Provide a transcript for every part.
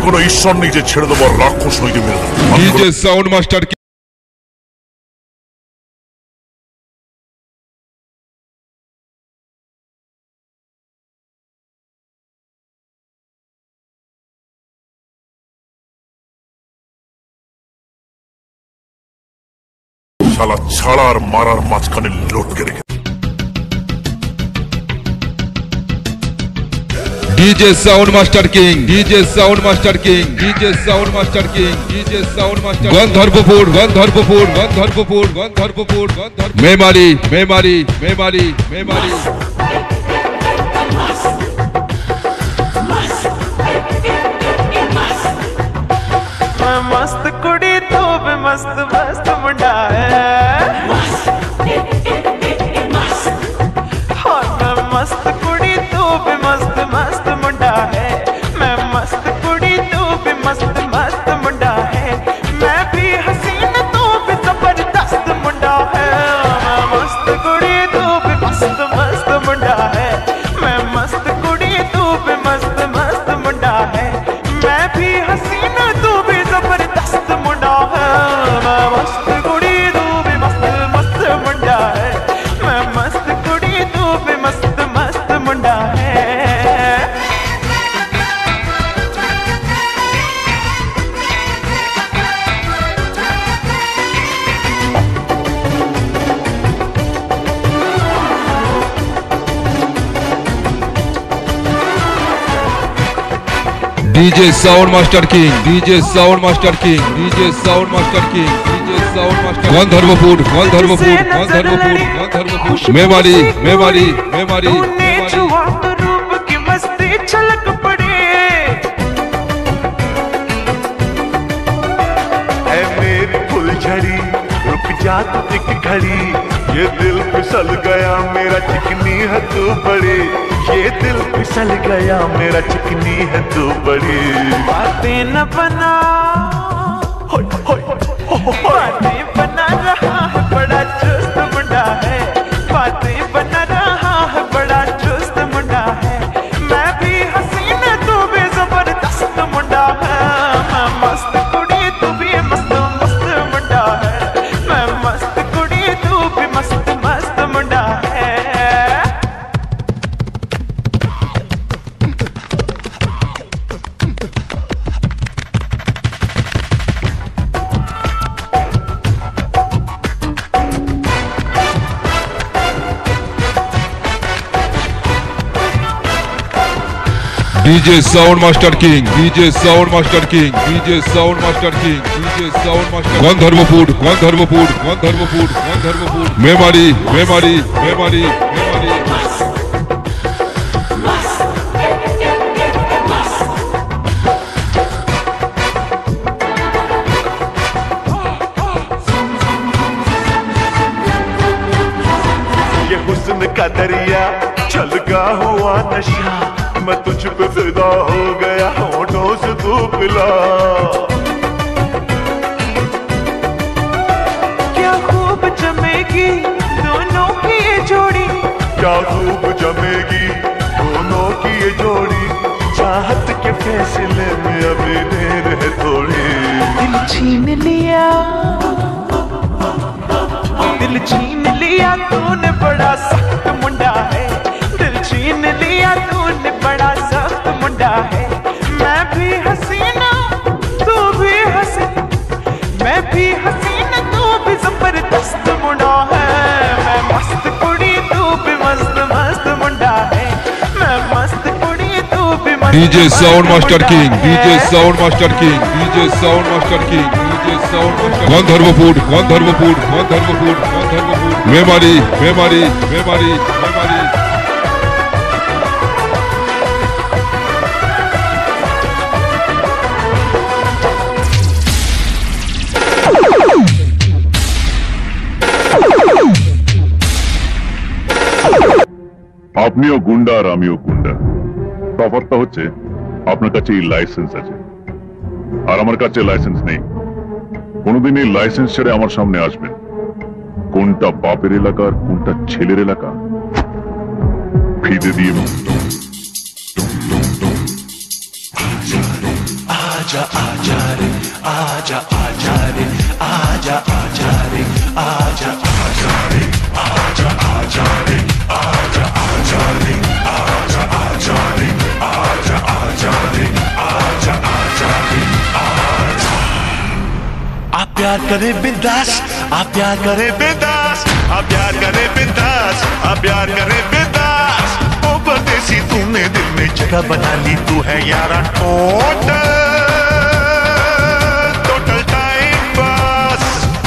কোনো ঈশ্বর নেই যে ছেড়ে দেবো, রাক্ষস হইতে মেরে দেবো। ডিজে সাউন্ড মাস্টার শালা ছাড়ার মারার মাঝখানে লটকে রেখে। DJ sound master king, DJ sound master king, DJ sound master king, DJ sound master Gandharvapur, Gandharvapur, Gandharvapur, Gandharvapur, Memari, Memari, Memari, Memari. मस्त कुड़ी तो भी मस्त मस्त मुंडा है, मैं मस्त कुड़ी तो भी मस्त मस्त मुंडा है, मैं मस्त कुड़ी तो भी मस्त मस्त मुंडा है, मैं भी हसीन तो भी जबरदस्त मुंडा है, मैं मस्त कुड़ी तो भी मस्त मस्त मुंडा है, मैं मस्त कुड़ी तो भी मस्त मस्त मुंडा है, मैं भी हसीन तो भी जबरदस्त मुंडा है, मैं मस्त कुड़ी तो भी मस्त मस्त मुंडा है, मैं मस्त कुड़ी तो भी मस्त मस्त मुंडा है। DJ sound master king, DJ sound master king, DJ sound master king, DJ sound master Gandharvapur, Gandharvapur, Gandharvapur, Gandharvapur, Memari, Memari, Memari, Memari. रूप की मस्ती छलक पड़े, ऐ मेरी फुलझड़ी रुक जा तू एक घड़ी, ये दिल फिसल गया मेरा चिकनी है तू बड़ी, ये दिल फिसल गया मेरा चिकनी है तू बड़ी। बातें न बना, बातें बना रहा है बड़ा चुस्त मुंडा है, बातें बना रहा है बड़ा चुस्त मुंडा है, मैं भी हसीन तू भी जबरदस्त मुंडा है, मैं मस्त कुड़ी तू भी मस्त मस्त मुंडा है, मैं मस्त कुड़ी तू भी मस्त मस्त मुंडा है। DJ sound master king, DJ sound master king, DJ sound master king, DJ sound master Gandharvapur, Gandharvapur, Gandharvapur, Gandharvapur, Memari, Memari, Memari, Memari. ये हुस्न का दरिया छलका हुआ नशा, मैं तुझ पे फिदा हो गया होठों से तू पिला। क्या खूब जमेगी दोनों की ये जोड़ी, क्या खूब जमेगी दोनों की ये जोड़ी, चाहत के फैसले में अभी देर है थोड़ी। दिल छीन लिया, दिल छीन लिया तूने बड़ा सख्त मुंडा है, दिल छीन लिया तूने बड़ा सख्त मुंडा है, मैं भी हसीना तू भी हसीन, मैं भी हसीन तू भी जबरदस्त मुंडा है, मैं मस्त कुड़ी तू भी मस्त मस्त मुंडा है, मैं मस्त कुड़ी तू भी मस्त ডিজে मस्त সাউন্ড মাস্টার मुंडा কিং, है। DJ sound master king, DJ sound master king, DJ sound master Gandharvapur, Gandharvapur, Gandharvapur, Gandharvapur, Memari, Memari, Memari, Memari. আপনিও গুন্ডা আর আমিও গুন্ডা, তফাৎটা হচ্ছে আপনার কাছে এই লাইসেন্স আছে আর আমার কাছে লাইসেন্স নেই। কোনোদিন এই লাইসেন্স ছেড়ে আমার সামনে আসবেন, কোনটা বাপের এলাকা আর কোনটা ছেলের এলাকা ফিতে দিয়ে आजा आजा रे आजा आजा रे आजा आजा रे आजा आजा रे आजा आजा रे आजा आजा रे आजा आजा रे आजा आजा रे आजा आजा रे आप प्यार करे बिंदास आप प्यार करे बिंदास आप प्यार करे बिंदास आप प्यार करे बिंदास ओ परदेसी तूने दिल में जगह बना ली तू है यारा टोटल टोटल टाइम पास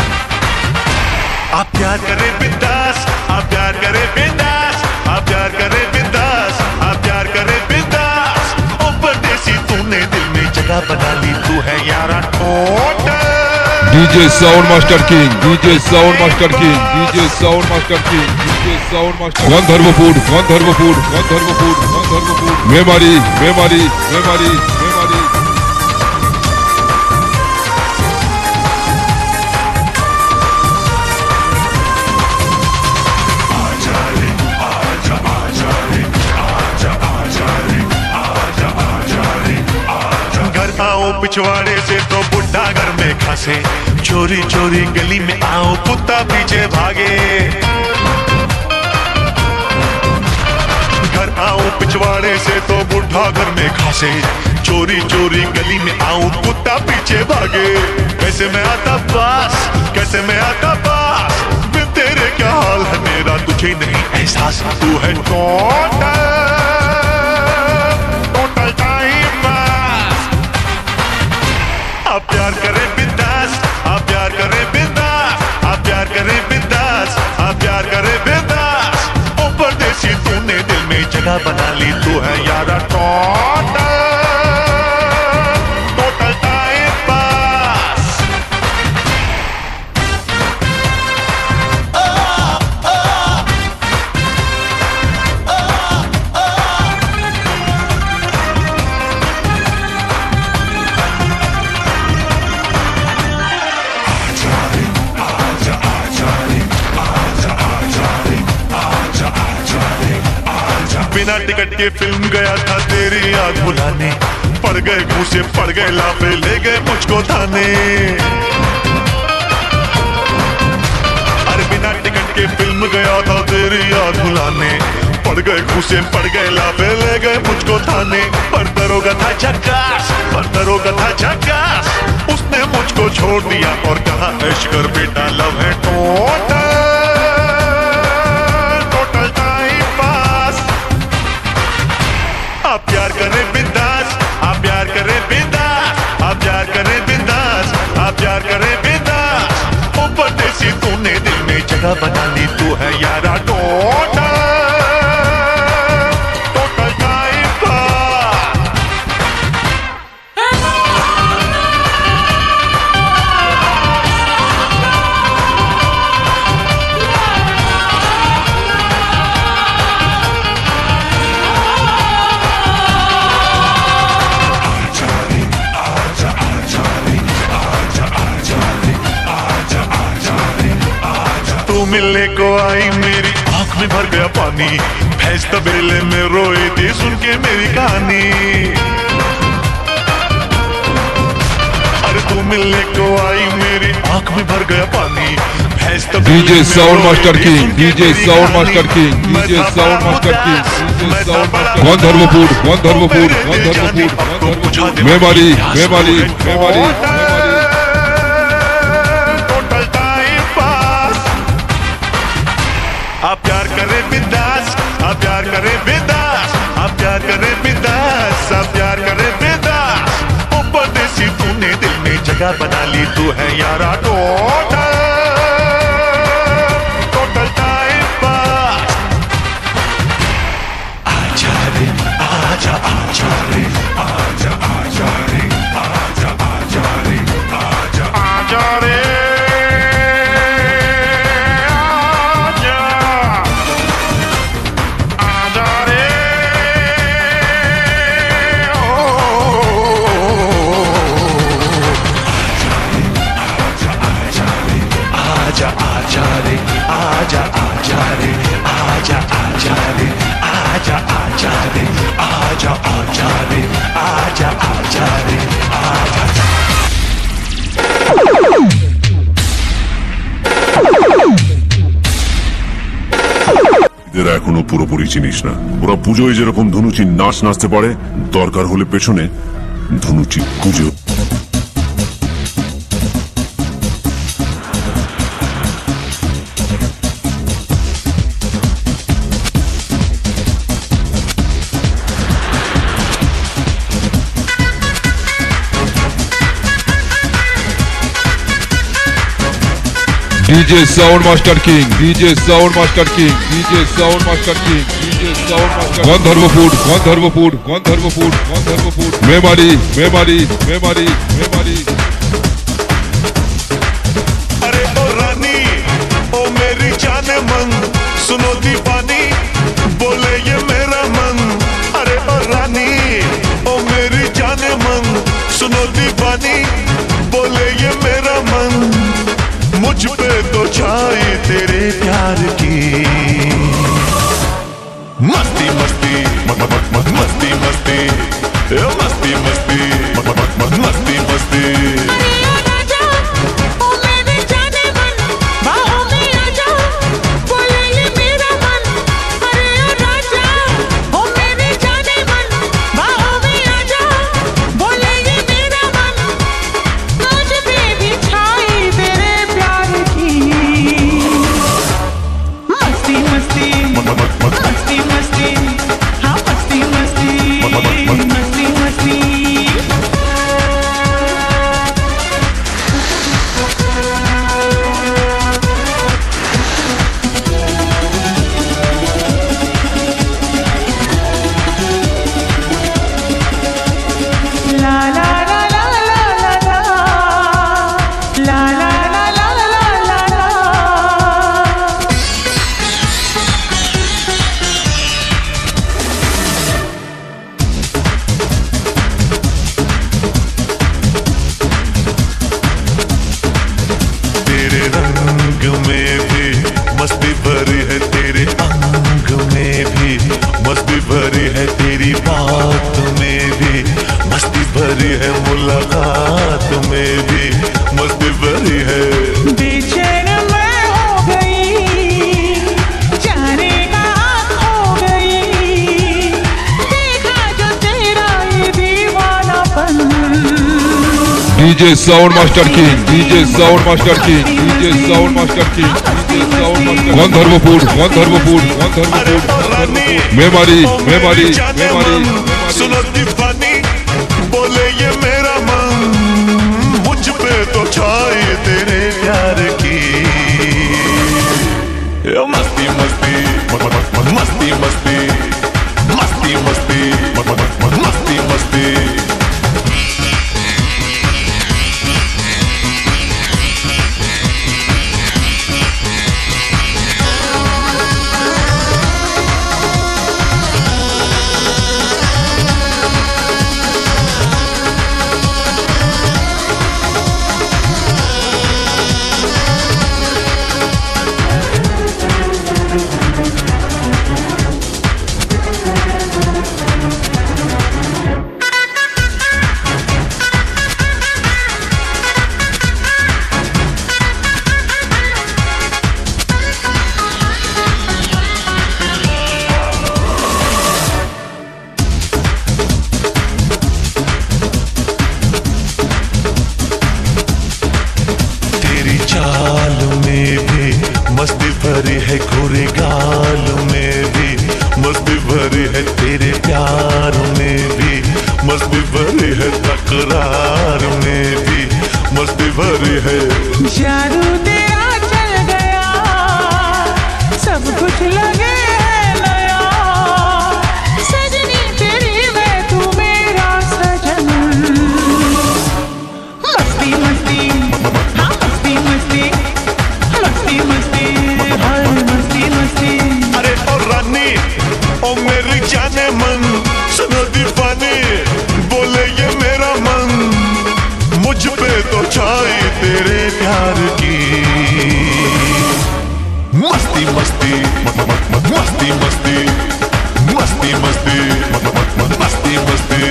आप प्यार करे बिंदास आप प्यार करे बिंदास आप प्यार करे बिंदास आप प्यार करे बिंदास ओ परदेसी तूने दिल में जगह बना ली तू है यारा total DJ Sound Master King, DJ Sound Master King, DJ Sound Master King, DJ Sound Master Gandharvapur, Gandharvapur, Gandharvapur, Gandharvapur, Memory, Memory, Memory, Memory. पिछवाड़े से तो बुढ़ा घर में खासे चोरी चोरी गली में आओ कुत्ता पीछे भागे घर आओ पिछवाड़े से तो बुढ़ा घर में खासे चोरी चोरी गली में आओ कुत्ता पीछे भागे कैसे मैं आता पास कैसे मैं आता पास मैं तेरे क्या हाल है मेरा तुझे नहीं एहसास तू है टोटल टोटल टाइम पास आप प्यार करें बिंदास आप प्यार करें बिंदास आप प्यार करें बिंदास आप प्यार करें बिंदास ओ परदेसी तूने दिल में जगह बना ली तू है यारा टोटल टोटल टाइम पास बिना टिकट के फिल्म गया था तेरी याद बुलाने पड़ गए घूसे पड़ गए लाफे ले गए मुझको थाने अरे बिना टिकट के फिल्म गया था तेरी याद बुलाने पड़ गए घूसे पड़ गए लाफे ले गए मुझको थाने पर दरोगा था झक्कास पर दरोगा था झक्कास उसने मुझको छोड़ दिया और कहा ऐश कर बेटा लव है टोटल टोटल टाइम पास आप प्यार करें बिंदास आप प्यार करें बिंदास आप प्यार करें बिंदास आप प्यार करें बिंदास ओ परदेसी तूने दिल में जगह बना ली तू है यारा टोटल टोटल टाइम पास मिलने को आई मेरी आंख में भर गया पानी भैंस तबेले में रोई थी सुन के मेरी कहानी अरे तू मिलने को आई मेरी आंख में भर गया पानी भैंस तबेले DJ Sound Master King, DJ Sound Master King, DJ Sound Master King, DJ Sound Master Gandharvapur, Gandharvapur, Gandharvapur, Gandharvapur, Memory, Memory, Memory, Memory. आप प्यार करें बिंदास आप प्यार करें बिंदास आप प्यार करें बिंदास आप प्यार करें बिंदास ओ परदेसी तूने दिल में जगह बना ली तू है यारा टोटल टोटल टाइम पास आजा रे आजा आजा रे आजा आजा रे आजा आजा रे आजा आजा रे এরা এখনো পুরোপুরি চিনিস না। ওরা পুজোয় যেরকম ধনুচি নাচ নাচতে পারে, দরকার হলে পেছনে ধনুচি পুজো। DJ Sound Master King, DJ Sound Master King, DJ Sound Master King, DJ Sound Master Gandharvapur, Gandharvapur, Gandharvapur, Gandharvapur, Memari, Memari, Memari, Memari. अरे ओ रानी, ओ मेरी जाने मन, सुनो दीवानी, बोले ये मेरा मन। अरे ओ रानी, ओ मेरी जाने मन, सुनो दीवानी, बोले ये मेरा मन। मुझ पे तो छाई तेरे प्यार की मस्ती मस्ती मस्ती मस्ती मस्ती मस्ती मस्ती मस्ती। मस्ती भरी है तेरे अंग में भी, मस्ती भरी है तेरी बात में भी, मस्ती भरी है मुलाकात में भी, मस्ती भरी है। बेचैन मैं हो गई, जाने का हो गई, देखा जो तेरा ये दीवानापन। DJ Sound Master King, DJ Sound Master King, DJ Sound Master King, DJ Sound Master Gandharvapur, Gandharvapur, Gandharvapur, Memari, Memari, Memari, सुनो दीवानी, बोले ये मेरा मन, मुझ पे तो छाई तेरे प्यार की मस्ती मस्ती मस्ती मस्ती मस्ती मस्ती मस्ती मस्ती। मस्ती भरी है गोरे गाल में भी, मस्ती भरी है तेरे प्यार में भी, मस्ती भरी है तकरार में भी, मस्ती भरी है। जादू तेरा चल गया, सब कुछ लगे नया, सजनी तेरी मैं तू मेरा सजन। मस्ती मस्ती हाँ मस्ती मस्ती मस्ती मस्ती हर मस्ती मस्ती। अरे ओ रानी, ओ मेरी जाने मन, सुनो दीवानी, बोले ये मेरा मन, मुझ पे तो छाई तेरे प्यार की मस्ती मस्ती मस्ती मस्ती मस्ती मस्ती मस्ती मस्ती।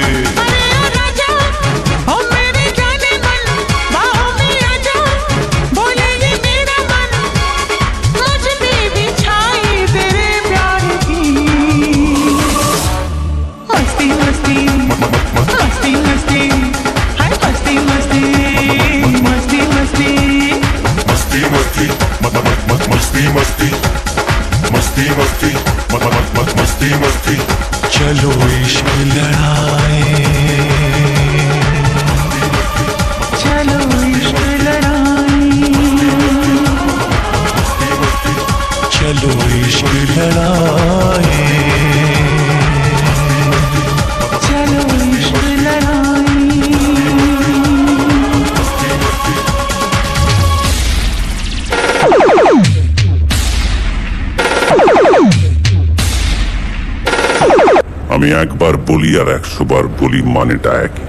बोले ये मेरा मन, मुझ पे भी छाई तेरे प्यार चलो इश्क लड़ाए, चलो इश्क लड़ाए, चलो इश्क लड़ाए, चलो इश्क लड़ाए। আমি একবার বলি আর 100 বার বলি, মানেটা একই।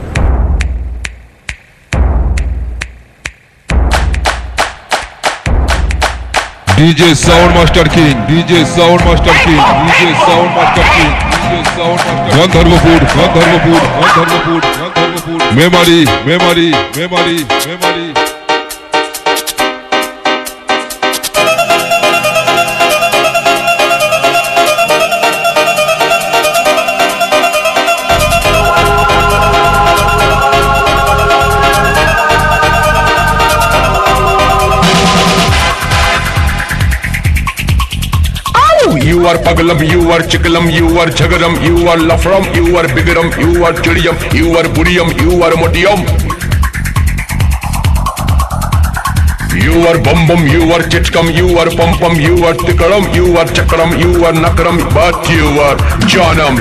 DJ Sound Master King, DJ Sound Master King, DJ Sound Master King, DJ Sound Master King. Gandharvapur, Gandharvapur, Gandharvapur, Gandharvapur. Memory, memory, memory, memory. You are Pagalam, you are Chikalam, you are Chagaram, you are Lafram, you are Bigaram, you are Chidiyam, you are Budiyam, you are Motiyam. You are Bum Bum, you are Chitkam, you are Pum Pum, you are Tikaram, you are Chakaram, you are Nakaram, but you are Janam.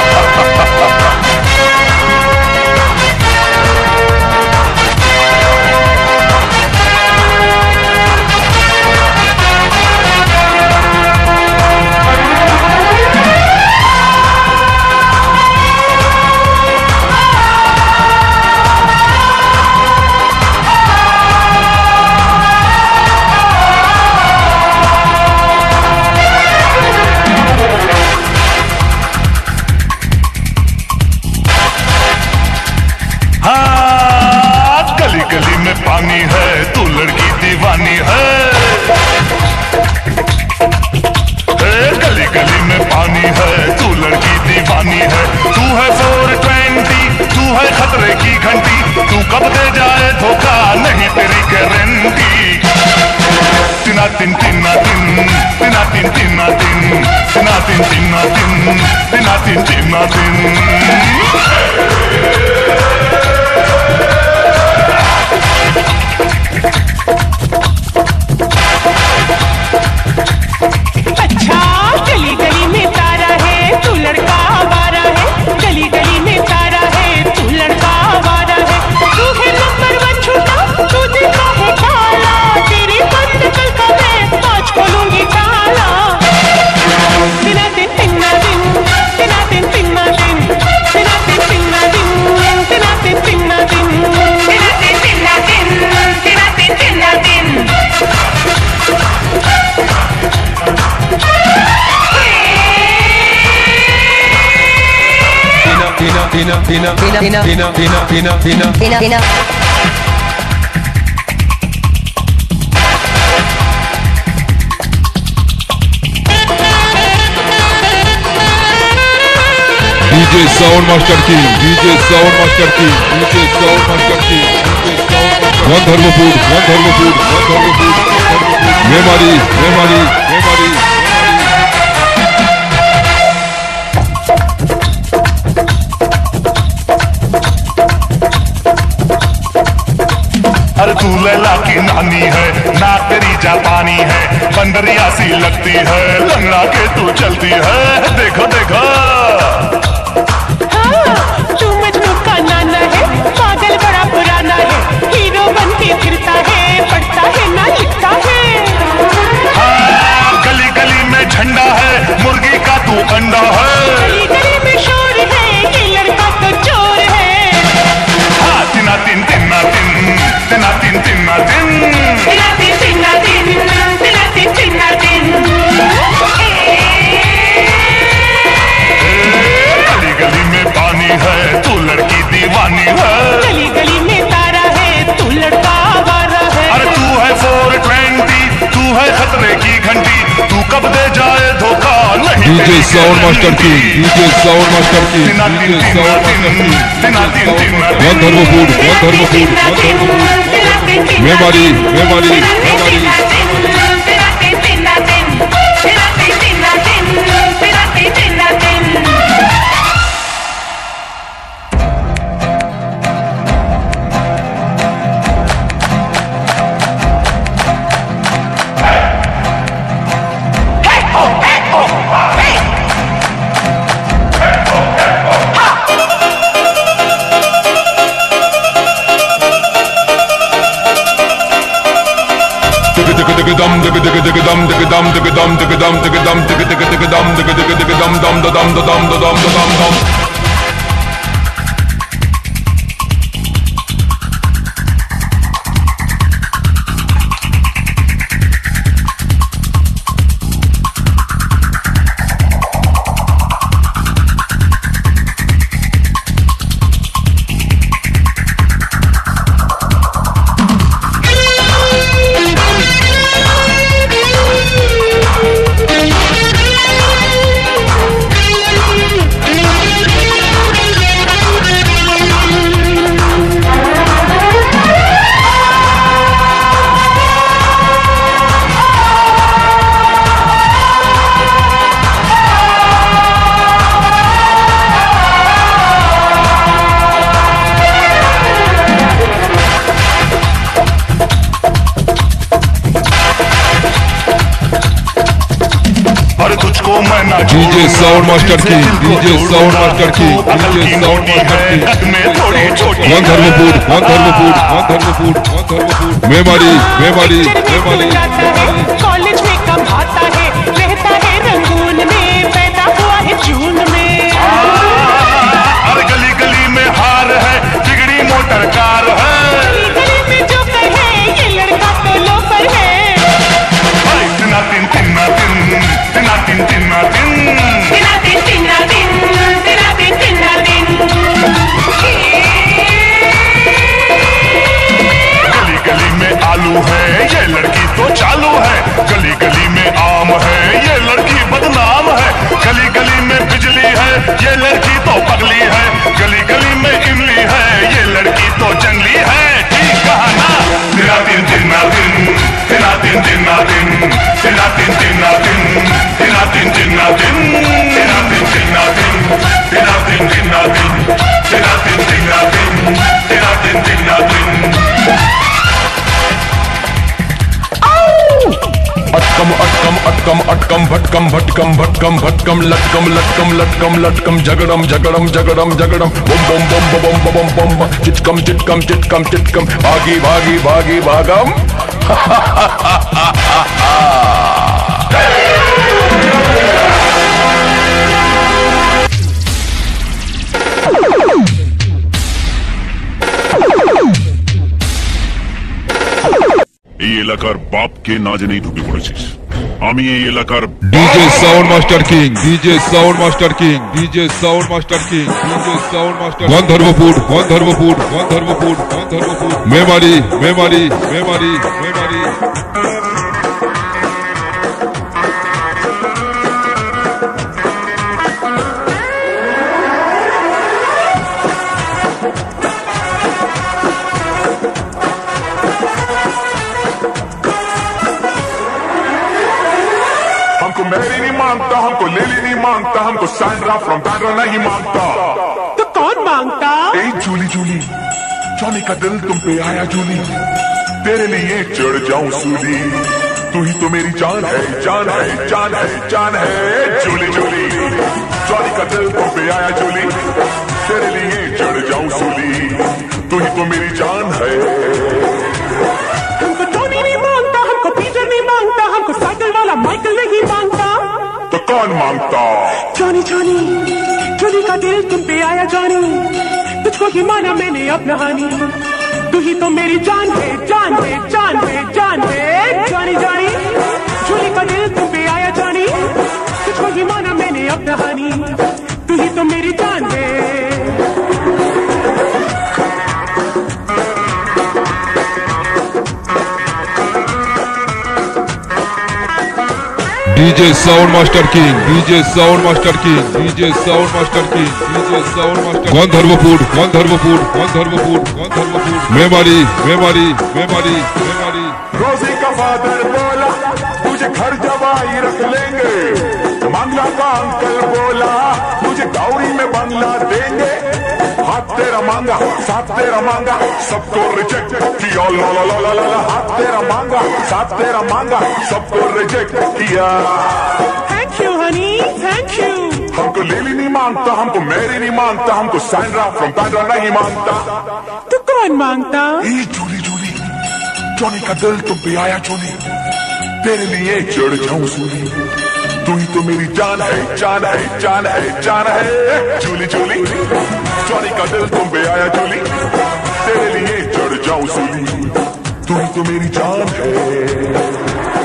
पानी है तू लड़की दीवानी है, गली गली में पानी है तू लड़की दीवानी है। तू है 420, तू है खतरे की घंटी, तू कब दे जाए धोखा नहीं तेरी गारंटी। तिना तिन तिना तिन, तिना तिन तिना तिन, तिना तिन तिना तिन, तिना तिन तिना तिन। Pina. DJ Sound Master King, DJ Sound Master King, DJ Sound Master King, DJ Sound Master King. Gandharvapur, Gandharvapur, Gandharvapur, Gandharvapur. Memory, memory, memory, memory. अरे तू लैला की नानी है, ना तेरी जापानी है, बंदरिया सी लगती है, लंगड़ा के तू चलती है। देखो देखो हाँ, तू मजनू का नाना है, पागल बड़ा पुराना है, हीरो बन के फिरता है, पढ़ता है ना लिखता है। हाँ, गली गली में झंडा है, मुर्गी का तू अंडा है, गली गली में शोर है, ये लड़का तो चोर है। हाँ, तिना तिन तिना तिन, तिना तिन तिना तिन, तिना तिन तिना तिन, तिना तिन तिना तिन। गली गली में पानी है तू लड़की दीवानी है, गली गली में तारा है तू लड़का आवारा है। अरे तू है 420, तू है खतरे की घंटी, तू कब दे जाए धोखा नहीं। DJ Sound Master King, DJ Sound Master King, DJ Sound Master King, Gandharvapur, Gandharvapur, Gandharvapur. Memory, memory, memory. dum dik dum dik dum dik dum dik dik dik dum dik dik dik dum dum dum dum dum dum dum dum. DJ Sound Master King, DJ Sound Master King, DJ Sound Master King. Gandharvapur, Gandharvapur, Gandharvapur, Gandharvapur. Memari, Memari, Memari, Memari. College में कब आता है, रहता है Rangoon में, पैदा हुआ है जून में. हर गली गली में हार है, बिगड़ी मोटर कार है. गली गली में जो कहे, ये लड़का तो लोफर है. तिना तिन तिना तिन, तिना तिन तिना तिन, तिना तिन तिना तिन, तिना तिन तिना तिन. गली गली में आलू है, ये लड़की तो चालू है. गली गली में आम है, ये लड़की बदनाम है. गली गली में बिजली है, ये लड़की तो पगली है. गली गली में इमली है, ये लड़की तो जंगली है. ठीक कहा ना? तिना तिन तिना तिन, तिना तिन तिना तिन, तिना तिन तिना तिन, तिना तिन तिना तिन, तिना तिन तिना तिन, तिना तिन तिना तिन, तिना तिन तिना तिन, तिना तिन तिना तिन. अटकम अटकम अटकम अटकम भटकम भटकम भटकम भटकम लटकम लटकम लटकम लटकम झगड़म झगड़म झगड़म झगड़म बम बम बम बम बम बम बम चिटकम चिटकम चिटकम चिटकम भागी भागी भागी भागम. এই এলাকার বাপকে না জেনেই ঢুকে পড়েছিস. আমি এই এলাকার DJ Sound Master King, DJ Sound Master King, DJ Sound Master King, DJ Sound Master. Gandharvapur, Gandharvapur, Gandharvapur, Gandharvapur. Memari, Memari, Memari, Memari. हमको मैरी नहीं मांगता, हमको लेली नहीं मांगता, हमको सैंड्रा फ्रॉम बैंड्रा नहीं मांगता. तो कौन मांगता? ए जूली जूली, जॉनी का दिल तुम पे आया जूली. तेरे लिए चढ़ जाऊं सूली. तू ही तो मेरी जान है, जान है, जान है, जान है. जूली जूली, जॉनी का दिल तुम पे आया जूली. तेरे लिए चढ़ जाऊं सूली. तू ही तो मेरी जान है. हमको टोनी नहीं मांगता, हमको पीटर नहीं मांगता, हमको साइकिल वाला माइकल नहीं मांगता. तो कौन मांगता? जॉनी जॉनी, जॉनी का दिल तुम पे आया जॉनी. तुझको ही माना मैंने अपना हानी. तू ही तो मेरी जान है, जान है, जान है, जान है. जॉनी जॉनी, जॉनी का दिल तुम पे आया जॉनी. तुझको ही माना मैंने अपना हानी. तू ही तो मेरी जान है. DJ Sound Master King, DJ Sound Master King, DJ Sound Master King, DJ Sound Master. Gandharvapur, Gandharvapur, Gandharvapur, Gandharvapur. Memari, Memari, Memari, Memari. रोजी का फादर बोला तुझे घर जवाई रख लेंगे. मंगला का अंकल बोला तुझे गौरी में बंगला देंगे. हाथ तेरा मांगा, साथ तेरा मांगा, सबको रिजेक्ट किया. ला ला ला ला ला. हाथ तेरा मांगा, साथ तेरा मांगा, सबको रिजेक्ट किया. Thank you honey, thank you. हमको लेली नहीं मांगता, हमको मैरी नहीं मांगता, हमको सैंड्रा फ्रॉम बैंड्रा नहीं मांगता. तो कौन मांगता? ए जूली जूली, जॉनी का दिल तुम पे आया जूली. तेरे लिए चढ़ जाऊं सूली, तू ही तो मेरी जान है, जान है, जान है, जान है। जूली जूली जॉनी का दिल तुम पे आया जूली, तेरे लिए चढ़ जाऊं सूली, तू ही तो मेरी जान है।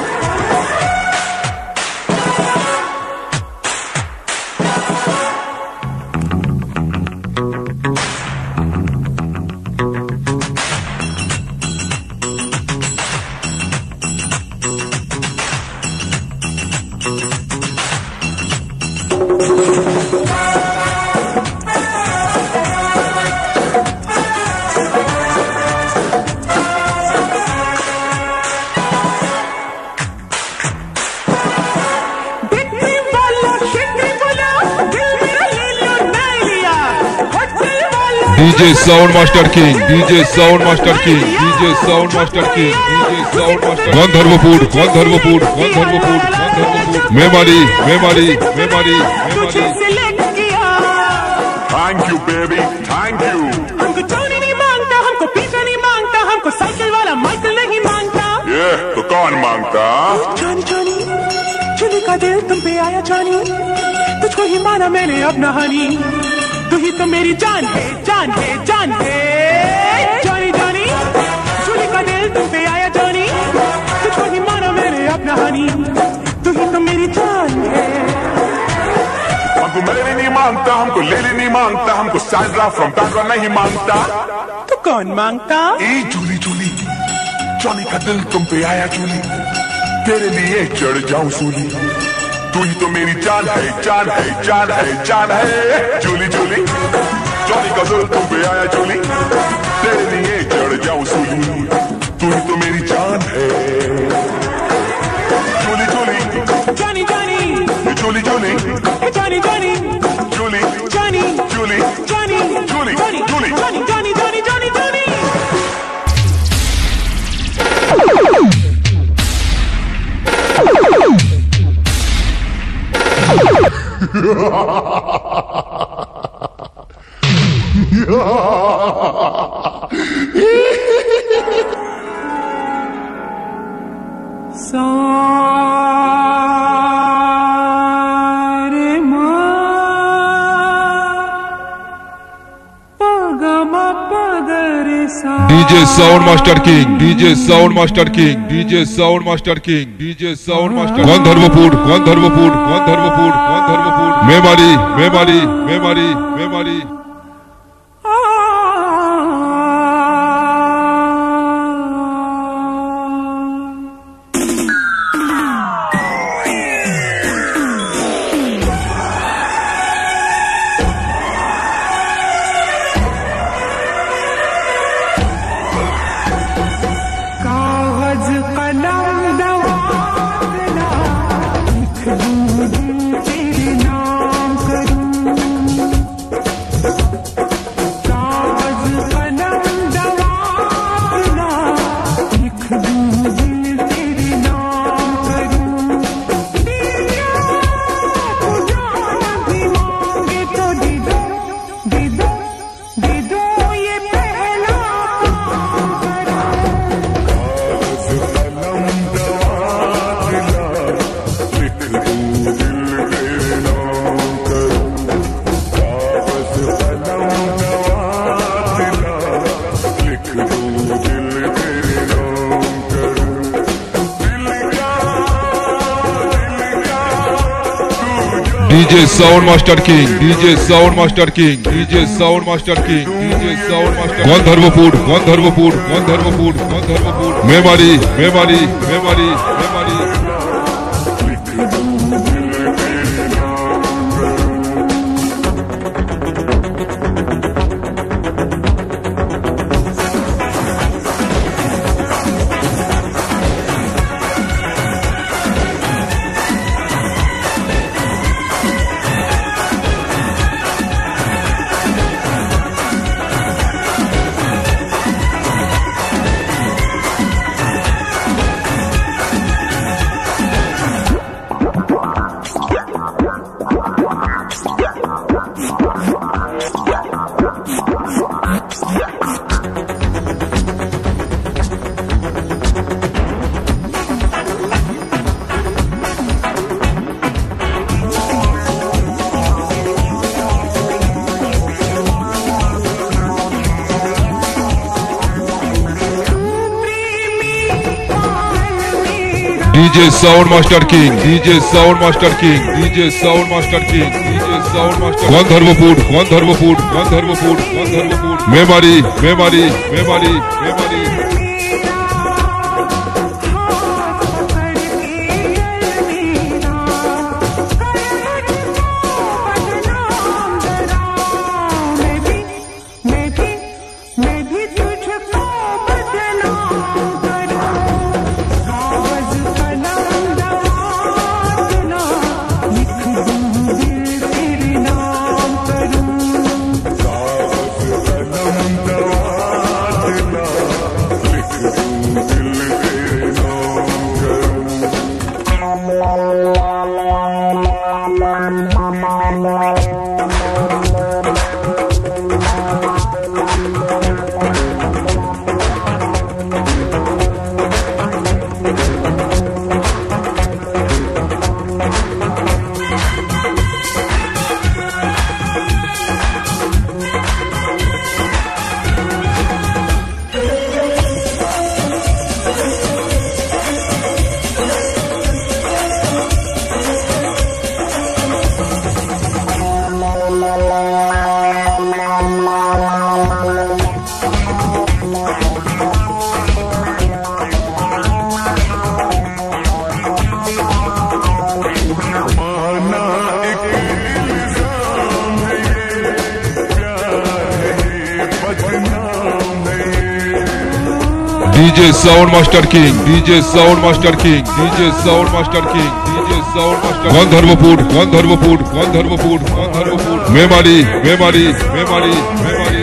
DJ Sound Master King, DJ Sound Master King, DJ Sound Master King, DJ Sound Master King. Gandharvapur, Gandharvapur, Gandharvapur, Gandharvapur. Memory, memory, memory, memory. Thank you baby, thank you. हमको चोरी नहीं मांगता, हमको पीछा नहीं मांगता, हमको साइकिल वाला माइकल नहीं मांगता। ये तो कौन मांगता? जानी जानी चुनी का दिल तुम पे आया जानी, तुझको ही माना मैंने अपना हनी, तू ही तो मेरी जान है, जान है, जान है। जानी जानी चुनी का दिल तुम पे आया जानी, तुझको ही माना मैंने अपना हनी, तू ही तो मेरी जान है। हमको मेरे नहीं मांगता, हमको लेली नहीं मांगता, हमको सैंड्रा फ्रॉम बैंड्रा नहीं मांगता। तो कौन मांगता? ए जूली जूली जॉनी का दिल तुम पे आया जूली, तेरे लिए चढ़ जाऊं सूली, तू ही तो मेरी जान है, जान है, जान है, जान है। जूली जूली जॉनी का दिल तुम पे आया जूली, तेरे लिए चढ़ जाऊं सूली, तू ही तो मेरी जान है। जूली जूली जानी जानी जूली जूली जानी जानी जूली जानी जूली जानी जूली जानी जूली जानी जानी जानी जानी जानी। DJ Sound Master King, DJ Sound Master King, DJ Sound Master King, DJ Sound Master. Gandharvapur, Gandharvapur, Gandharvapur, Gandharvapur. Memory, memory, memory, memory. DJ Sound Master King, DJ Sound Master King, DJ Sound Master King, DJ Sound Master. Gandharvapur, Gandharvapur, Gandharvapur, Gandharvapur. Memory, memory, memory, memory. DJ Sound Master King, DJ Sound Master King, DJ Sound Master King, DJ Sound Master Gandharvapur, Gandharvapur, Gandharvapur, Gandharvapur, Memory, Memory, Memory, Memory. DJ Sound Master King, DJ Sound Master King, DJ Sound Master King, DJ Sound Master Gandharvapur, Gandharvapur, Gandharvapur, Gandharvapur, Memory, Memory, Memory, Memory.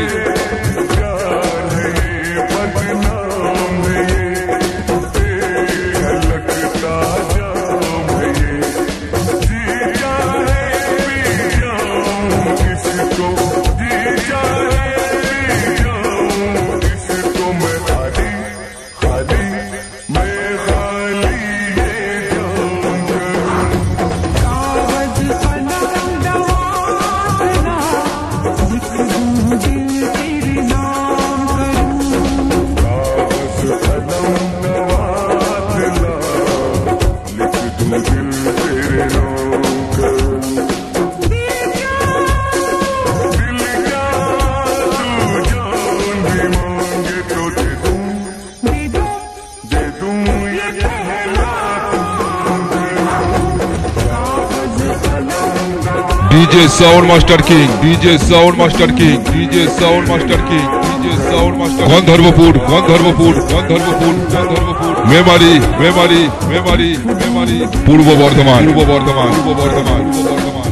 DJ Sound Master King, DJ Sound Master King, DJ Sound Master King, DJ Sound Master Gandharvapur, Gandharvapur, Gandharvapur, Gandharvapur, Memory, Memory, Memory, Memory, Purbo Bardhaman, Purbo Bardhaman, Purbo Bardhaman, Purbo Bardhaman.